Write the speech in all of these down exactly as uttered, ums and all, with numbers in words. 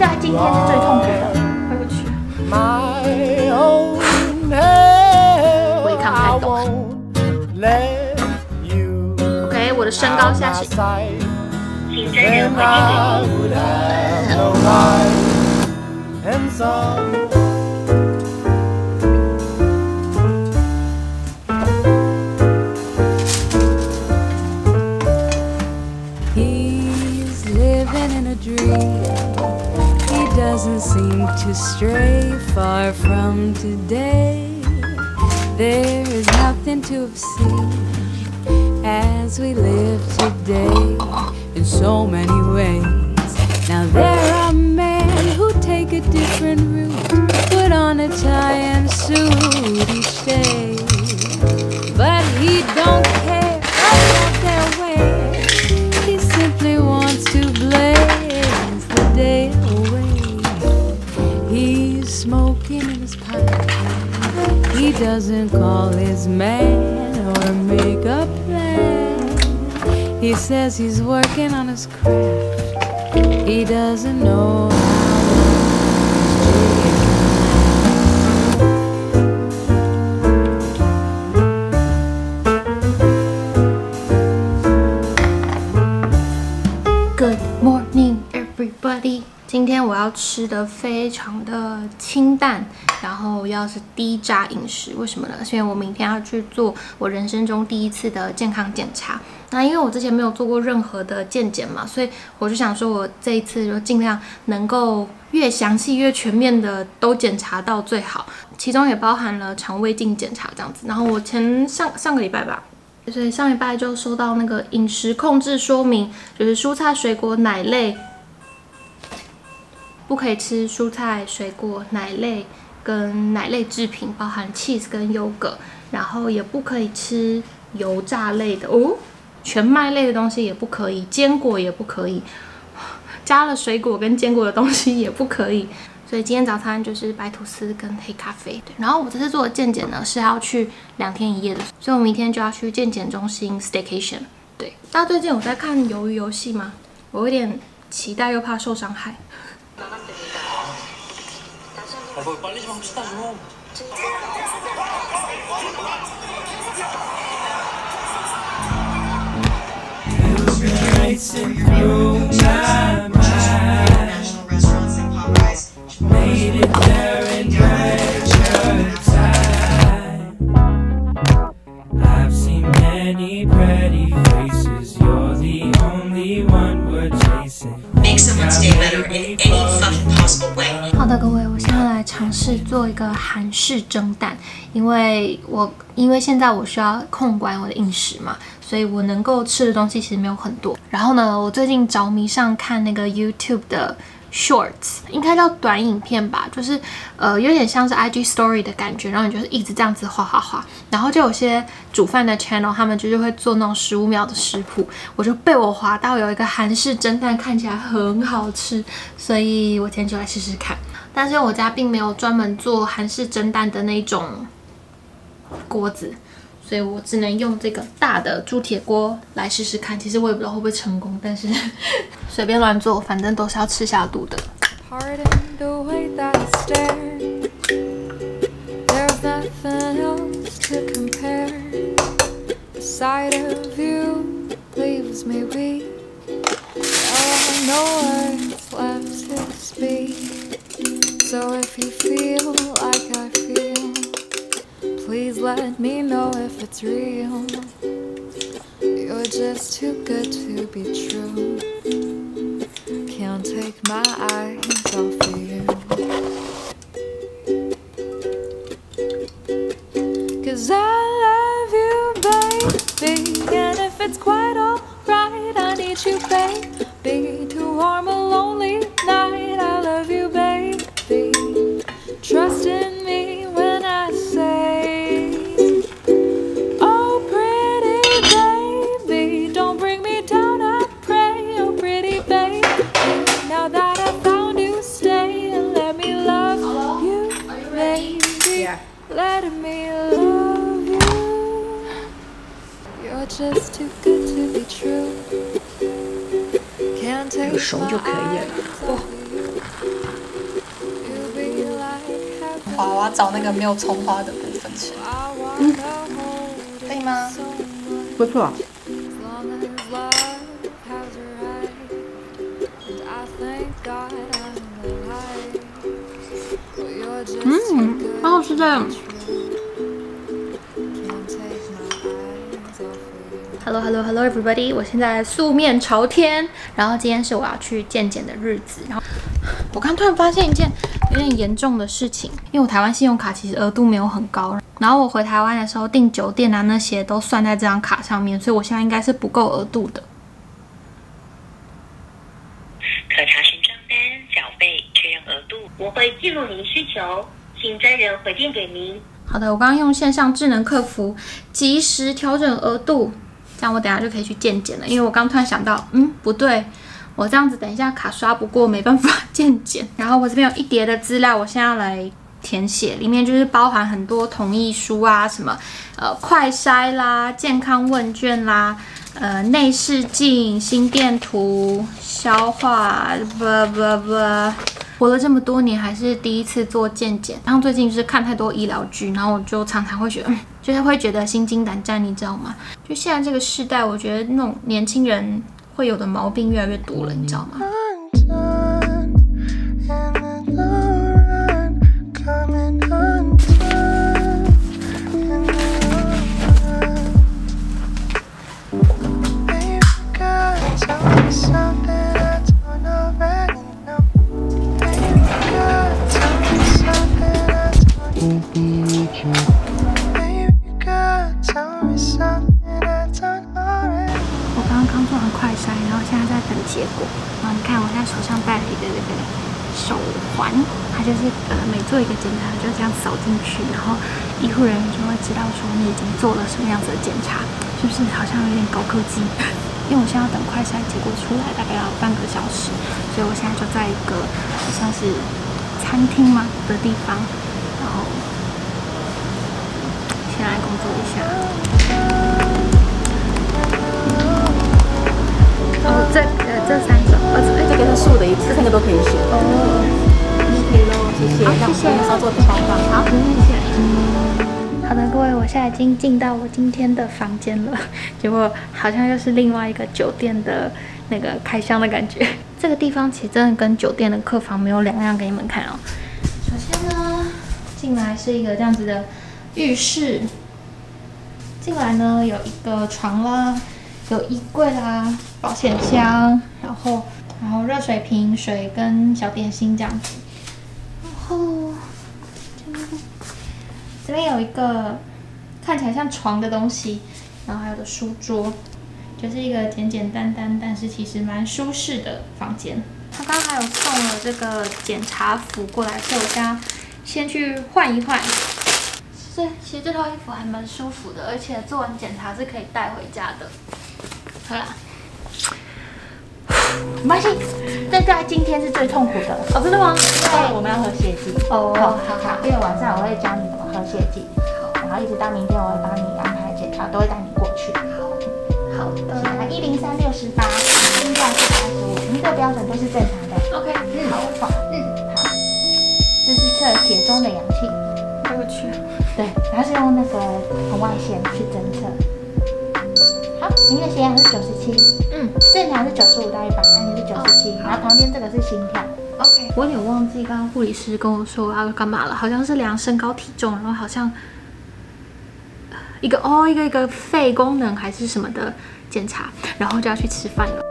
在今天是最痛苦的。回不去。我也看不太懂。OK， 我的身高下行。请真人回 Doesn't seem to stray far from today. There is nothing to obscene as we live today in so many ways. Now there are men who take a different route, put on a tie and suit each day, but he don't care about their way. He simply wants to blaze the day away. He's smoking in his pipe. He doesn't call his man or make a plan. He says he's working on his craft. He doesn't know how Good morning, everybody. 今天我要吃的非常的清淡，然后要是低渣饮食。为什么呢？是因为我明天要去做我人生中第一次的健康检查。那因为我之前没有做过任何的健检嘛，所以我就想说，我这一次就尽量能够越详细、越全面的都检查到最好。其中也包含了肠胃镜检查这样子。然后我前上上个礼拜吧。所以上礼拜就收到那个饮食控制说明，就是蔬菜、水果、奶类。不可以吃蔬菜、水果、奶类跟奶类制品，包含 cheese 跟 yogurt， 然后也不可以吃油炸类的哦，全麦类的东西也不可以，坚果也不可以，加了水果跟坚果的东西也不可以。所以今天早餐就是白吐司跟黑咖啡。对，然后我这次做的健检呢是要去两天一夜的，所以我明天就要去健检中心 staycation。对，大家最近有在看鱿鱼游戏吗？我有点期待又怕受伤害。 빨리 좀 합시다 좀. Racing through my mind. Made it there in record time. I've seen many pretty faces. You're the only one we're chasing. Make someone's day better in any fucking possible way. 好的，各位，我现在来尝试做一个韩式蒸蛋，因为我因为现在我需要控管我的饮食嘛，所以我能够吃的东西其实没有很多。然后呢，我最近着迷上看那个 YouTube 的 Shorts， 应该叫短影片吧，就是呃有点像是 I G Story 的感觉，然后你就是一直这样子滑滑滑，然后就有些煮饭的 channel 他们就是会做那种十五秒的食谱，我就被我滑到有一个韩式蒸蛋看起来很好吃，所以我今天就来试试看。但是我家并没有专门做韩式蒸蛋的那种锅子。 所以我只能用这个大的铸铁锅来试试看。其实我也不知道会不会成功，但是随便乱做，反正都是要吃下肚的。 Please let me know if it's real. You're just too good to be true. Can't take my eyes off of you. Cause I love you, baby. And if it's quite alright, I need you, baby. To warm a lonely night, I love you, baby. Trust in me when I say. Let me love you. You're just too good to be true. Can't take my eyes off you. 花，我要找那个没有葱花的部分吃。嗯，可以吗？ 不错。 嗯，好好吃的。Hello Hello Hello everybody！ 我现在素面朝天，然后今天是我要去健检的日子。然后我刚突然发现一件有点严重的事情，因为我台湾信用卡其实额度没有很高，然后我回台湾的时候订酒店啊那些都算在这张卡上面，所以我现在应该是不够额度的。 可查询账单，缴费，确认额度。我会记录您需求，请专人回电给您。 好的，我刚刚用线上智能客服及时调整额度。这样我等一下就可以去健检了，因为我刚突然想到，嗯，不对，我这样子等一下卡刷不过，没办法健检。然后我这边有一叠的资料，我现在要来填写，里面就是包含很多同意书啊，什么呃快筛啦、健康问卷啦、呃内视镜、心电图、消化，不不不。活了这么多年，还是第一次做健检。然后最近就是看太多医疗剧，然后我就常常会觉得，嗯、就是会觉得心惊胆战，你知道吗？就现在这个时代，我觉得那种年轻人会有的毛病越来越多了，你知道吗？我刚刚刚做完快筛，然后现在在等结果。然后你看，我现在手上戴了一个这个手环，它就是呃每做一个检查就这样扫进去，然后医护人员就会知道说你已经做了什么样子的检查，是不是好像有点高科技？因为我现在要等快筛结果出来，大概要半个小时，所以我现在就在一个像是餐厅嘛的地方，然后先来工作一下。哦，这呃这三种，呃这这个是素的，这三个都可以选。 哦， 可以喽，谢谢。 好，谢谢。 稍做超棒，好， 谢谢。好的，各位，我现在已经进到我今天的房间了，结果好像又是另外一个酒店的那个开箱的感觉。这个地方其实真的跟酒店的客房没有两样，给你们看哦。首先呢，进来是一个这样子的浴室，进来呢有一个床啦，有衣柜啦，保险箱，然后然后热水瓶、水跟小点心这样子，然后这边有一个看起来像床的东西，然后还有个书桌，就是一个简简单单，但是其实蛮舒适的房间。他刚刚还有送了这个检查服过来，所以我现在先去换一换。这其实这套衣服还蛮舒服的，而且做完检查是可以带回家的。好啦，没关系，这在今天是最痛苦的哦，真的吗？ 因为我们要喝泻剂。 哦，好好好， 因为晚上我会教你怎么喝泻剂，然后一直到明天我会帮你安排检查，都会带你过去。 好的， 一零三六十八，心跳是八十五，您的标准都是正常的。 OK， 嗯，好，嗯，好，这是测血中的氧气。 哎我去， 对，它是用那个红外线去侦测。好，您的血氧是九十七，嗯，正常是九十五到一百，那你是九十七，然后旁边这个是心跳。 OK， 我有点忘记刚刚护理师跟我说我要干嘛了，好像是量身高体重，然后好像一个哦一个一个肺功能还是什么的检查，然后就要去吃饭了。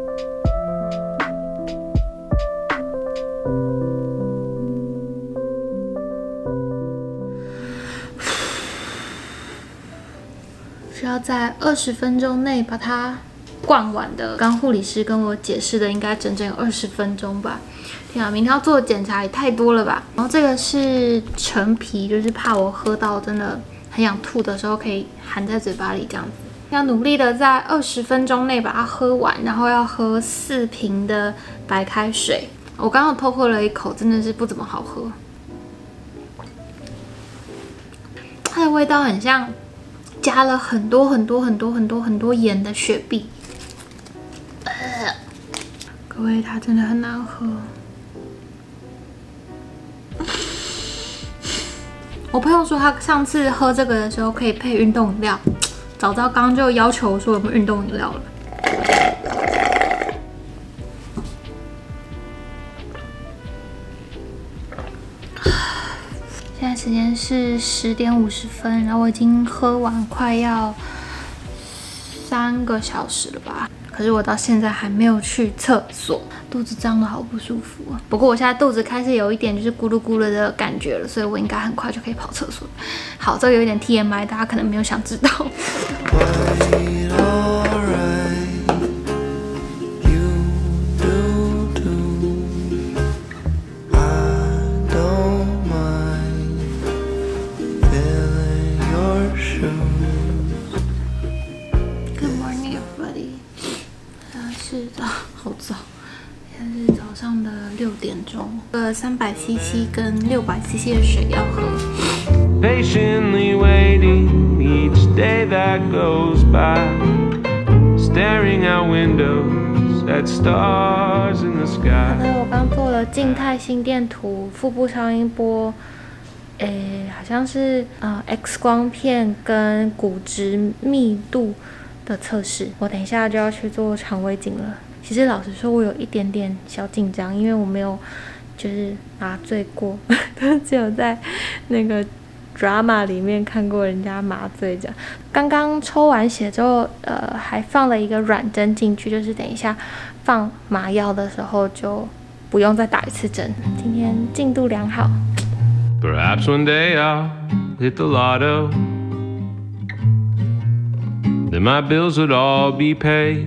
需要在二十分钟内把它灌完的。刚护理师跟我解释的应该整整有二十分钟吧。天啊，明天要做的检查也太多了吧。然后这个是陈皮，就是怕我喝到真的很想吐的时候可以含在嘴巴里这样子。要努力的在二十分钟内把它喝完，然后要喝四瓶的白开水。我刚刚偷喝了一口，真的是不怎么好喝。它的味道很像加了很多很多很多很多很多盐的雪碧。呃、各位，它真的很难喝。 我朋友说他上次喝这个的时候可以配运动饮料，早知道刚刚就要求我说有没有运动饮料了。现在时间是十点五十分，然后我已经喝完快要三个小时了吧。可是我到现在还没有去厕所，肚子胀得好不舒服啊。不过我现在肚子开始有一点就是咕噜咕噜的感觉了，所以我应该很快就可以跑厕所。好，这个有一点 T M I， 大家可能没有想知道。好早，现在是早上的六点钟。呃，三百 C C 跟六百 C C 的水要喝。Patiently waiting each day that goes by, staring out windows at stars in the sky. 好的，我刚做了静态心电图、腹部超音波，诶，好像是呃 X 光片跟骨质密度的测试。我等一下就要去做肠胃镜了。其实老实说，我有一点点小紧张，因为我没有就是麻醉过，都只有在那个 drama 里面看过人家麻醉这样。刚刚抽完血之后，呃，还放了一个软针进去，就是等一下放麻药的时候就不用再打一次针。今天进度良好。Perhaps one day I'll hit the lotto, then my bills would all be paid.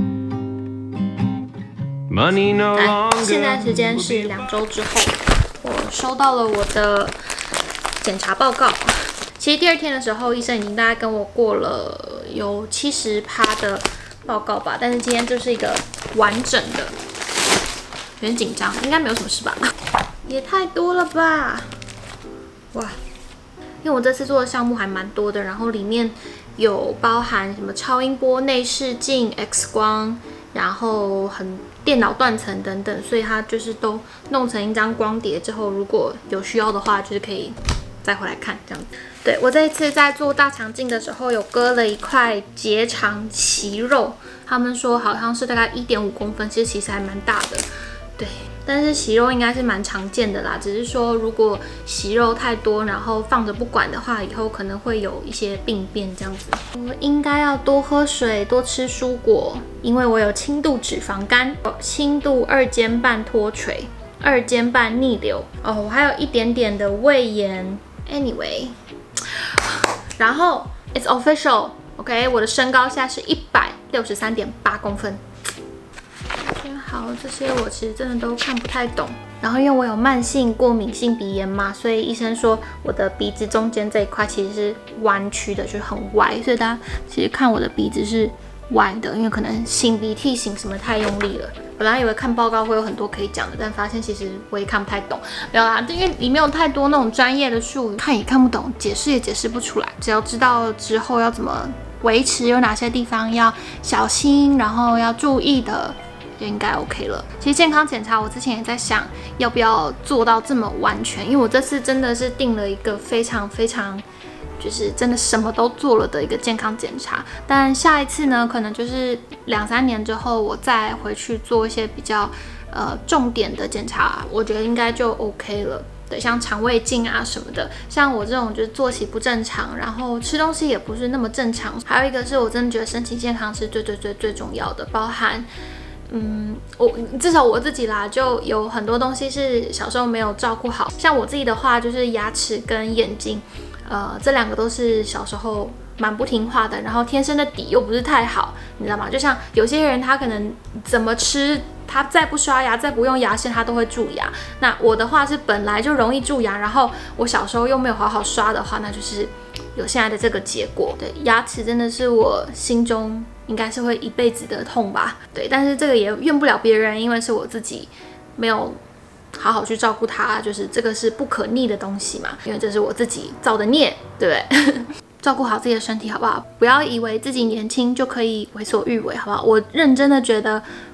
现在时间是两周之后，我收到了我的检查报告。其实第二天的时候，医生已经大概跟我过了有 百分之七十 的报告吧，但是今天就是一个完整的，有点紧张，应该没有什么事吧？也太多了吧！哇，因为我这次做的项目还蛮多的，然后里面有包含什么超音波、内视镜、X 光。然后很电脑断层等等，所以它就是都弄成一张光碟之后，如果有需要的话，就是可以再回来看这样子。对，我这一次在做大肠镜的时候，有割了一块结肠息肉，他们说好像是大概 一点五公分，其实其实还蛮大的。对，但是息肉应该是蛮常见的啦，只是说如果息肉太多，然后放着不管的话，以后可能会有一些病变这样子。我应该要多喝水，多吃蔬果，因为我有轻度脂肪肝，轻度二尖瓣脱垂，二尖瓣逆流哦，我还有一点点的胃炎。Anyway， 然后 it's official，OK， 我的身高现在是一百六十三点八公分。好，这些我其实真的都看不太懂。然后因为我有慢性过敏性鼻炎嘛，所以医生说我的鼻子中间这一块其实是弯曲的，就是很歪，所以大家其实看我的鼻子是歪的，因为可能擤鼻涕擤什么太用力了。本来以为看报告会有很多可以讲的，但发现其实我也看不太懂。没有啦，因为里面有太多那种专业的术语，看也看不懂，解释也解释不出来。只要知道之后要怎么维持，有哪些地方要小心，然后要注意的。就应该 OK 了。其实健康检查我之前也在想，要不要做到这么完全，因为我这次真的是定了一个非常非常，就是真的什么都做了的一个健康检查。但下一次呢，可能就是两三年之后，我再回去做一些比较呃重点的检查，我觉得应该就 OK 了。对，像肠胃镜啊什么的，像我这种就是作息不正常，然后吃东西也不是那么正常。还有一个是我真的觉得身体健康是最最最最重要的，包含。嗯，我至少我自己啦，就有很多东西是小时候没有照顾好。像我自己的话，就是牙齿跟眼睛，呃，这两个都是小时候蛮不听话的，然后天生的底又不是太好，你知道吗？就像有些人他可能怎么吃，他再不刷牙，再不用牙线，他都会蛀牙。那我的话是本来就容易蛀牙，然后我小时候又没有好好刷的话，那就是有现在的这个结果。对，牙齿真的是我心中。应该是会一辈子的痛吧，对，但是这个也怨不了别人，因为是我自己没有好好去照顾它，就是这个是不可逆的东西嘛，因为这是我自己造的孽，对不对？照顾好自己的身体好不好？不要以为自己年轻就可以为所欲为，好不好？我认真的觉得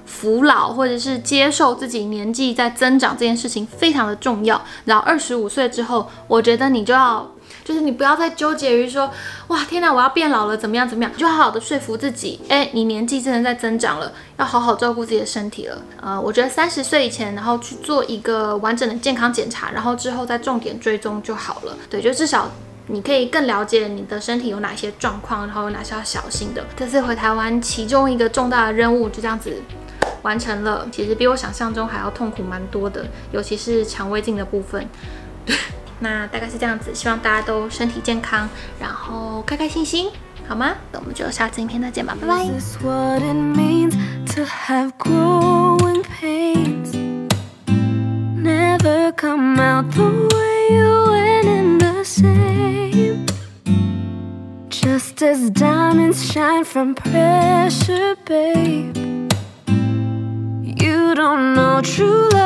服老或者是接受自己年纪在增长这件事情非常的重要。然后二十五岁之后，我觉得你就要。就是你不要再纠结于说，哇，天哪，我要变老了，怎么样怎么样，你就好好的说服自己，哎，你年纪真的在增长了，要好好照顾自己的身体了。呃，我觉得三十岁以前，然后去做一个完整的健康检查，然后之后再重点追踪就好了。对，就至少你可以更了解你的身体有哪些状况，然后有哪些要小心的。这次回台湾，其中一个重大的任务就这样子完成了，其实比我想象中还要痛苦蛮多的，尤其是肠胃镜的部分。那大概是这样子，希望大家都身体健康，然后开开心心，好吗？那我们就下次影片再见吧，拜拜。 This is what it means to have growing pains. Never come out the way you went in the same. Just as diamonds shine from pressure, babe. You don't know true love.